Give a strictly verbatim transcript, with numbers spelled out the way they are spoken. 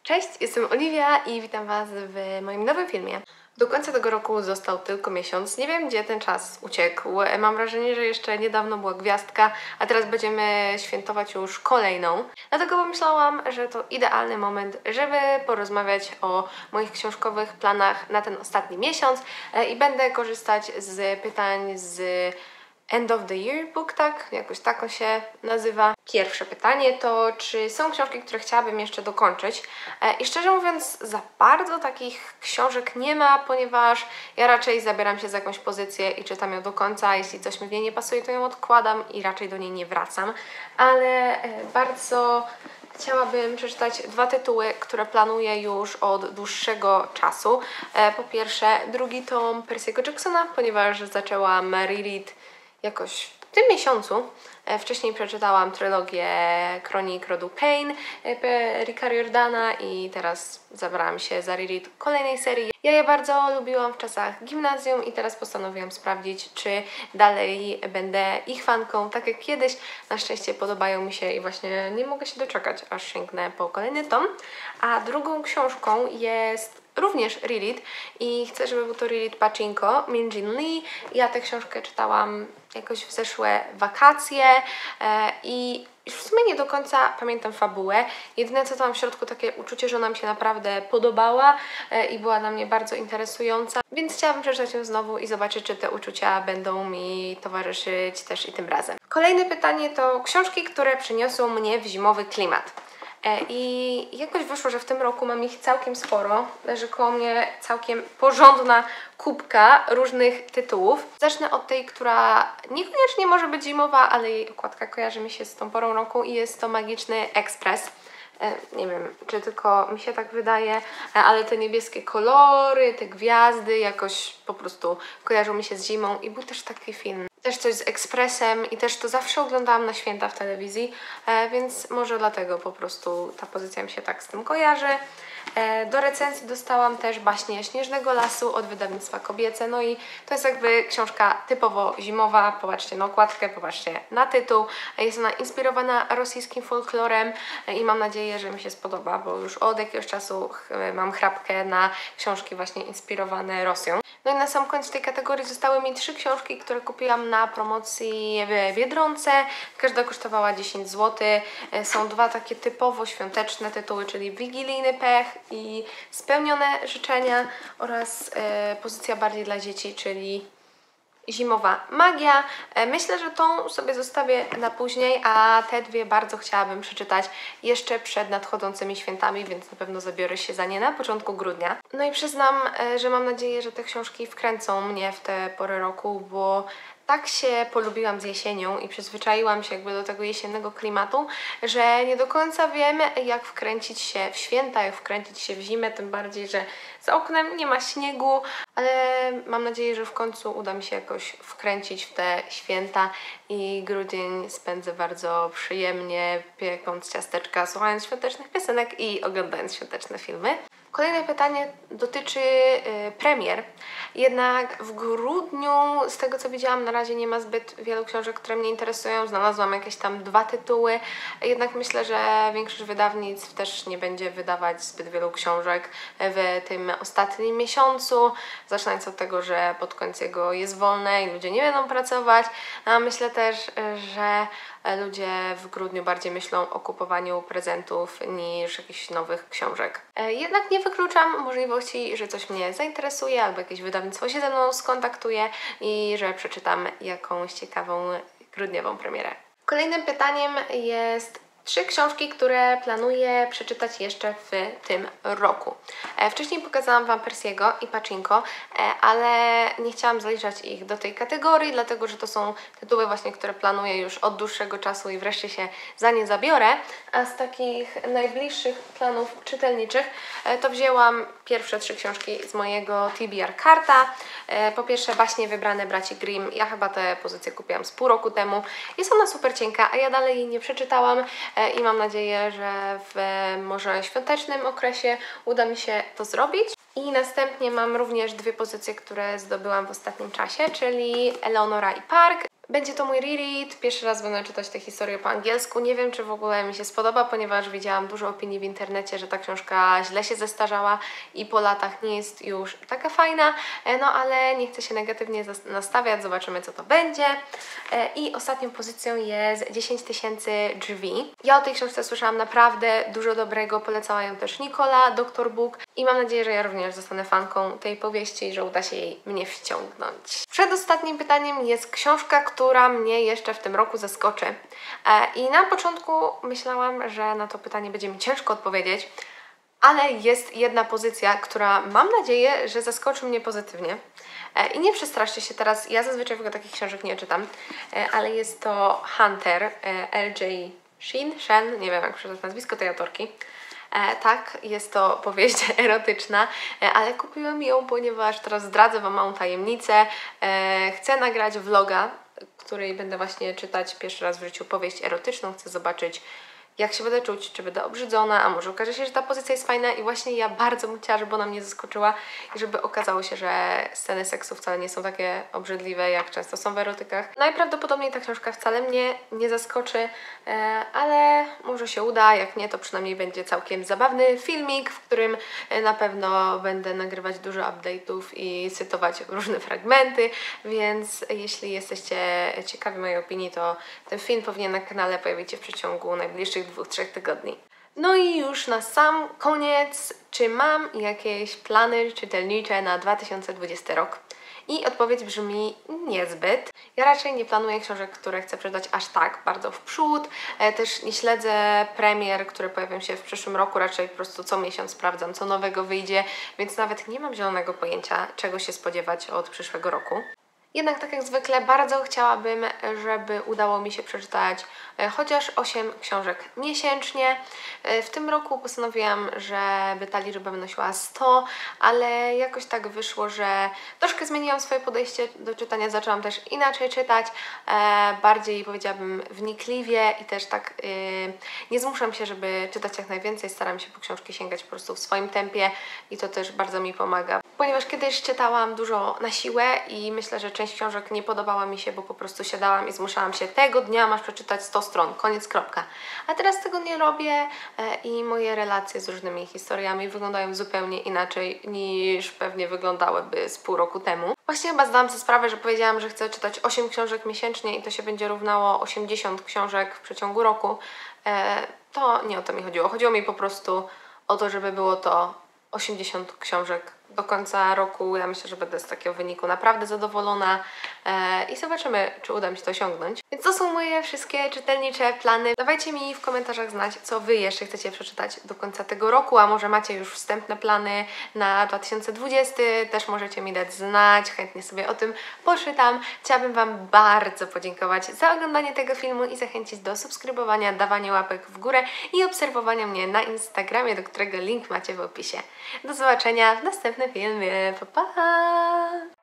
Cześć, jestem Oliwia i witam Was w moim nowym filmie. Do końca tego roku został tylko miesiąc. Nie wiem, gdzie ten czas uciekł. Mam wrażenie, że jeszcze niedawno była gwiazdka, a teraz będziemy świętować już kolejną. Dlatego pomyślałam, że to idealny moment, żeby porozmawiać o moich książkowych planach na ten ostatni miesiąc i będę korzystać z pytań z End of the Year Book, tak? Jakoś tak on się nazywa. Pierwsze pytanie to, czy są książki, które chciałabym jeszcze dokończyć? I szczerze mówiąc, za bardzo takich książek nie ma, ponieważ ja raczej zabieram się za jakąś pozycję i czytam ją do końca. Jeśli coś mi w niej nie pasuje, to ją odkładam i raczej do niej nie wracam. Ale bardzo chciałabym przeczytać dwa tytuły, które planuję już od dłuższego czasu. Po pierwsze, drugi tom Percy'ego Jacksona, ponieważ zaczęłam reread jakoś w tym miesiącu. Wcześniej przeczytałam trylogię Kronik Rodu Payne Ricka Riordana i teraz zabrałam się za reread kolejnej serii. Ja je bardzo lubiłam w czasach gimnazjum i teraz postanowiłam sprawdzić, czy dalej będę ich fanką, tak jak kiedyś. Na szczęście podobają mi się i właśnie nie mogę się doczekać, aż sięgnę po kolejny tom. A drugą książką jest również reread i chcę, żeby był to reread Pachinko Min Jin Lee. Ja tę książkę czytałam jakoś w zeszłe wakacje e, i w sumie nie do końca pamiętam fabułę. Jedyne co tam w środku, takie uczucie, że ona mi się naprawdę podobała e, i była dla mnie bardzo interesująca, więc chciałabym przeczytać ją znowu i zobaczyć, czy te uczucia będą mi towarzyszyć też i tym razem. Kolejne pytanie to książki, które przyniosą mnie w zimowy klimat. I jakoś wyszło, że w tym roku mam ich całkiem sporo. Leży koło mnie całkiem porządna kubka różnych tytułów. Zacznę od tej, która niekoniecznie może być zimowa, ale jej okładka kojarzy mi się z tą porą roku i jest to Magiczny Ekspres. Nie wiem, czy tylko mi się tak wydaje, ale te niebieskie kolory, te gwiazdy jakoś po prostu kojarzą mi się z zimą i był też taki film. Też coś z ekspresem i też to zawsze oglądałam na święta w telewizji, więc może dlatego po prostu ta pozycja mi się tak z tym kojarzy. Do recenzji dostałam też Baśnie Śnieżnego Lasu od wydawnictwa Kobiece, no i to jest jakby książka typowo zimowa. Popatrzcie na okładkę, popatrzcie na tytuł. Jest ona inspirowana rosyjskim folklorem i mam nadzieję, że mi się spodoba, bo już od jakiegoś czasu mam chrapkę na książki właśnie inspirowane Rosją. No i na sam koniec tej kategorii zostały mi trzy książki, które kupiłam na promocji w Biedronce. Każda kosztowała dziesięć złotych. Są dwa takie typowo świąteczne tytuły, czyli Wigilijny Pech i Spełnione Życzenia oraz e, pozycja bardziej dla dzieci, czyli Zimowa Magia. Myślę, że tą sobie zostawię na później, a te dwie bardzo chciałabym przeczytać jeszcze przed nadchodzącymi świętami, więc na pewno zabiorę się za nie na początku grudnia. No i przyznam, że mam nadzieję, że te książki wkręcą mnie w tę porę roku, bo tak się polubiłam z jesienią i przyzwyczaiłam się jakby do tego jesiennego klimatu, że nie do końca wiem, jak wkręcić się w święta, jak wkręcić się w zimę, tym bardziej, że za oknem nie ma śniegu, ale mam nadzieję, że w końcu uda mi się jakoś wkręcić w te święta i grudzień spędzę bardzo przyjemnie, piekąc ciasteczka, słuchając świątecznych piosenek i oglądając świąteczne filmy. Kolejne pytanie dotyczy y, premier. Jednak w grudniu, z tego co widziałam, na razie nie ma zbyt wielu książek, które mnie interesują. Znalazłam jakieś tam dwa tytuły. Jednak myślę, że większość wydawnictw też nie będzie wydawać zbyt wielu książek w tym ostatnim miesiącu. Zaczynając od tego, że pod koniec jego jest wolne i ludzie nie będą pracować. A myślę też, że ludzie w grudniu bardziej myślą o kupowaniu prezentów niż jakichś nowych książek. Jednak nie wykluczam możliwości, że coś mnie zainteresuje albo jakieś wydawnictwo się ze mną skontaktuje i że przeczytam jakąś ciekawą grudniową premierę. Kolejnym pytaniem jest trzy książki, które planuję przeczytać jeszcze w tym roku. E, wcześniej pokazałam Wam Percy'ego i Pachinko, e, ale nie chciałam zaliczać ich do tej kategorii, dlatego że to są tytuły właśnie, które planuję już od dłuższego czasu i wreszcie się za nie zabiorę. A z takich najbliższych planów czytelniczych e, to wzięłam pierwsze trzy książki z mojego T B R Karta. E, po pierwsze Baśnie Wybrane Braci Grimm. Ja chyba tę pozycję kupiłam z pół roku temu. Jest ona super cienka, a ja dalej jej nie przeczytałam. I mam nadzieję, że w może świątecznym okresie uda mi się to zrobić. I następnie mam również dwie pozycje, które zdobyłam w ostatnim czasie, czyli Eleonora i Park. Będzie to mój reread, pierwszy raz będę czytać tę historię po angielsku. Nie wiem, czy w ogóle mi się spodoba, ponieważ widziałam dużo opinii w internecie, że ta książka źle się zestarzała i po latach nie jest już taka fajna, no ale nie chcę się negatywnie nastawiać, zobaczymy, co to będzie. I ostatnią pozycją jest dziesięć tysięcy drzwi. Ja o tej książce słyszałam naprawdę dużo dobrego, polecała ją też Nikola, doktor Book, i mam nadzieję, że ja również zostanę fanką tej powieści i że uda się jej mnie wciągnąć. Przedostatnim pytaniem jest książka, która mnie jeszcze w tym roku zaskoczy. I na początku myślałam, że na to pytanie będzie mi ciężko odpowiedzieć, ale jest jedna pozycja, która mam nadzieję, że zaskoczy mnie pozytywnie. I nie przestraszcie się teraz, ja zazwyczaj w ogóle takich książek nie czytam, ale jest to Hunter, L J Shin, Shen, nie wiem jak przeczytać nazwisko tej autorki. E, tak, jest to powieść erotyczna, e, ale kupiłam ją, ponieważ teraz zdradzę Wam małą tajemnicę. E, chcę nagrać vloga, w której będę właśnie czytać pierwszy raz w życiu powieść erotyczną. Chcę zobaczyć, jak się będę czuć, czy będę obrzydzona, a może okaże się, że ta pozycja jest fajna i właśnie ja bardzo bym chciała, żeby ona mnie zaskoczyła i żeby okazało się, że sceny seksu wcale nie są takie obrzydliwe, jak często są w erotykach. Najprawdopodobniej ta książka wcale mnie nie zaskoczy, ale może się uda, jak nie, to przynajmniej będzie całkiem zabawny filmik, w którym na pewno będę nagrywać dużo update'ów i cytować różne fragmenty, więc jeśli jesteście ciekawi mojej opinii, to ten film powinien na kanale pojawić się w przeciągu najbliższych dwóch, trzech tygodni. No i już na sam koniec, czy mam jakieś plany czytelnicze na dwa tysiące dwudziesty rok? I odpowiedź brzmi niezbyt. Ja raczej nie planuję książek, które chcę przeczytać aż tak bardzo w przód. E, też nie śledzę premier, które pojawią się w przyszłym roku. Raczej po prostu co miesiąc sprawdzam, co nowego wyjdzie, więc nawet nie mam zielonego pojęcia, czego się spodziewać od przyszłego roku. Jednak tak jak zwykle bardzo chciałabym, żeby udało mi się przeczytać chociaż osiem książek miesięcznie. W tym roku postanowiłam, żeby ta liczba wynosiła sto, ale jakoś tak wyszło, że troszkę zmieniłam swoje podejście do czytania, zaczęłam też inaczej czytać, bardziej powiedziałabym wnikliwie i też tak nie zmuszam się, żeby czytać jak najwięcej, staram się po książki sięgać po prostu w swoim tempie i to też bardzo mi pomaga. Ponieważ kiedyś czytałam dużo na siłę i myślę, że część książek nie podobała mi się, bo po prostu siadałam i zmuszałam się, tego dnia masz przeczytać sto stron, koniec, kropka. A teraz tego nie robię i moje relacje z różnymi historiami wyglądają zupełnie inaczej niż pewnie wyglądałyby z pół roku temu. Właśnie chyba zdałam sobie sprawę, że powiedziałam, że chcę czytać osiem książek miesięcznie i to się będzie równało osiemdziesiąt książek w przeciągu roku. To nie o to mi chodziło. Chodziło mi po prostu o to, żeby było to osiemdziesiąt książek do końca roku. Ja myślę, że będę z takiego wyniku naprawdę zadowolona e, i zobaczymy, czy uda mi się to osiągnąć. Więc to są moje wszystkie czytelnicze plany. Dawajcie mi w komentarzach znać, co Wy jeszcze chcecie przeczytać do końca tego roku, a może macie już wstępne plany na dwa tysiące dwudziesty. Też możecie mi dać znać, chętnie sobie o tym poczytam. Chciałabym Wam bardzo podziękować za oglądanie tego filmu i zachęcić do subskrybowania, dawania łapek w górę i obserwowania mnie na Instagramie, do którego link macie w opisie. Do zobaczenia w następnym filmie. Pa, pa!